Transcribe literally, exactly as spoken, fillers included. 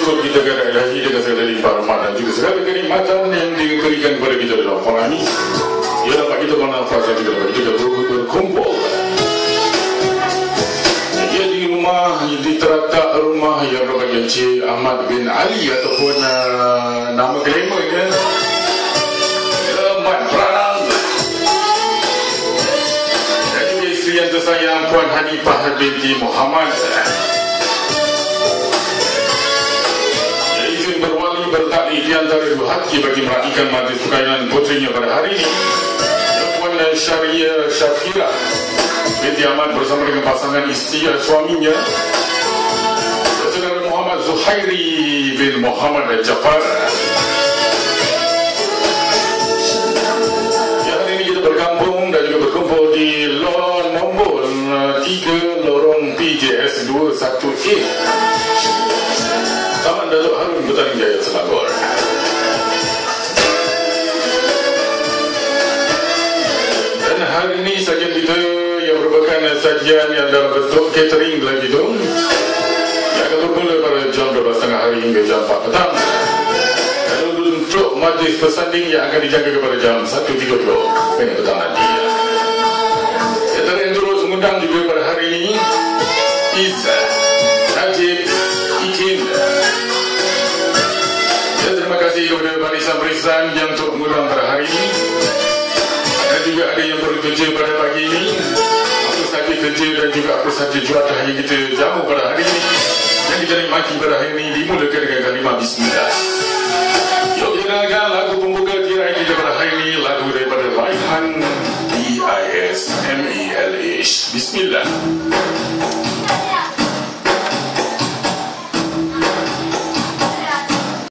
bersyukur kita kerana ilahi dengan segala limpah rahmat dan juga segala kenikmatan yang diberikan kepada kita dalam malam ini. Ia dapat kita bernafas dan juga dapat kita berkumpul. Ia di rumah, di teratak rumah yang berbahagia Encik Ahmad bin Ali ataupun uh, nama glamournya Ahmad Pranang. Dan juga isteri yang tersayang Puan Hanifah binti Muhammad. Berwali bertakli di antara dua haki bagi meraihkan majlis perkahwinan putrinya pada hari ini. Puan Syariah Syafira binti Ahmad bersama dengan pasangan isteri suaminya Saudara Muhammad Zuhairi bin Muhammad Jafar. Ya, hari ini kita berkampung dan juga berkumpul di lorong nombor tiga lorong P J S dua satu A Taman Datuk Harun Betaning Jaya Selangor. Dan hari ini sajian kita yang merupakan sajian yang dalam bentuk catering lagi itu yang akan bermula pada jam dua belas tiga puluh hari hingga jam empat petang. Dan untuk majlis bersanding yang akan dijaga kepada jam satu tiga puluh petang nanti. Antara yang terus mengundang juga pada hari ini Iza Najib Ikin. Ya, terima kasih kepada barisan-barisan yang untuk mengundang pada hari ini. Dan juga ada yang baru kerja pada pagi ini. Apa sahaja kerja dan juga apa sahaja juadah yang kita jamu pada hari ini. Yang kita nikmati pada hari ini dimulakan dengan kalimah Bismillah. Yuk kita dengarkan lagu pembuka tirai kita pada hari ini. Lagu daripada Raihan B I S M E L H. Bismillah.